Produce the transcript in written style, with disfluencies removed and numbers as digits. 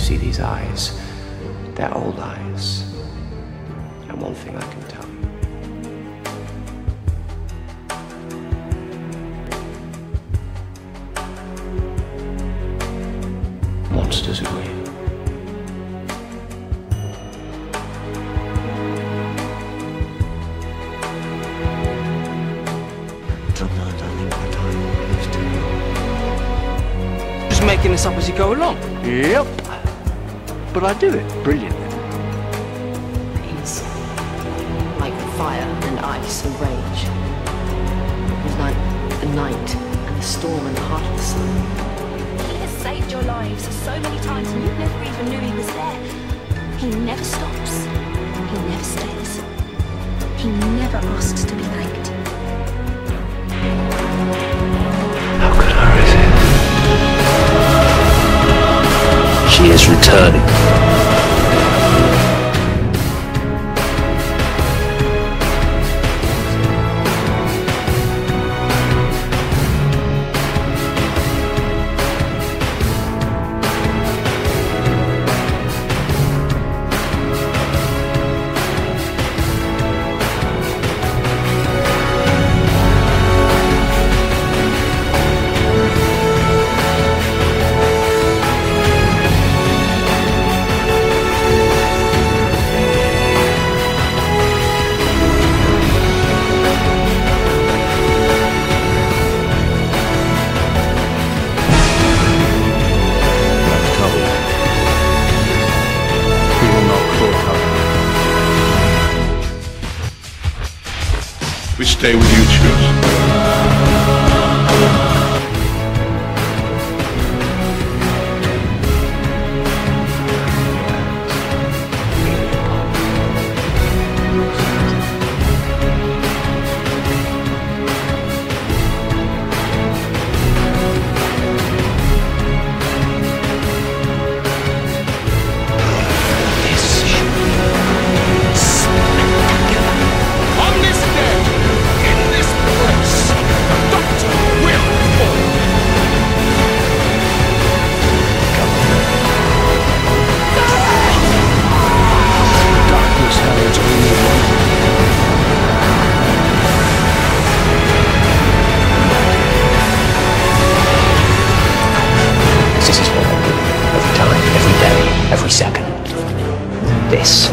see these eyes. They're old eyes. And one thing I can tell you. Monsters are real. Sometimes I think my time is too long. Just making this up as you go along. Yep. But I do it brilliantly. He's like fire and ice and rage. He's like the night and the storm and the heart of the sun. He has saved your lives so many times and you never even knew he was there. He never stops. He never stays. He never asks to be thanked. How could I resist? She is returning. Which day will you choose? This is what I do. Every time, every day, every second. This